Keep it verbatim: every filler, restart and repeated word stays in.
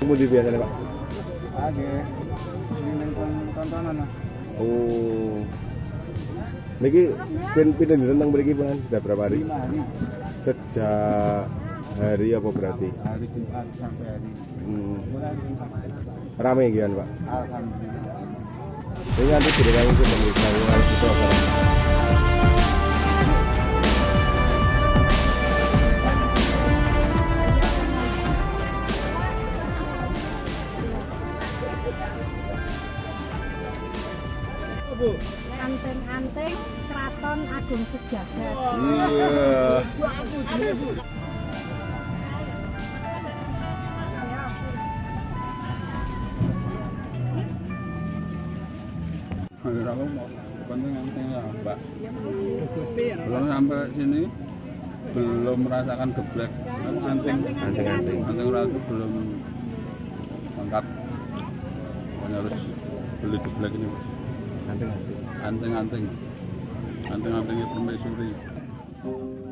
Kemudian biasanya Pak? Ada, ini tontonan lah. Oh, niki pin pindah tentang beriki Pak? Sudah berapa hari? Lima hari. Sejak hari apa berarti? Hari Jumat sampai hari. Hmm. Mulai Jumat. Rame gian Pak? Alhamdulillah. Ini nanti tidak itu pemirsa yang itu apa? Anteng-anteng Keraton Agung Sejagat. Iya. Aku mau penting antengnya Mbak. Belum sampai sini belum merasakan geblek. Anteng, Anteng-anteng. anteng Ratu belum lengkap. Pokoknya harus beli geblek ini. Anteng-anteng. Anteng-anteng, anteng-antengnya permaisuri.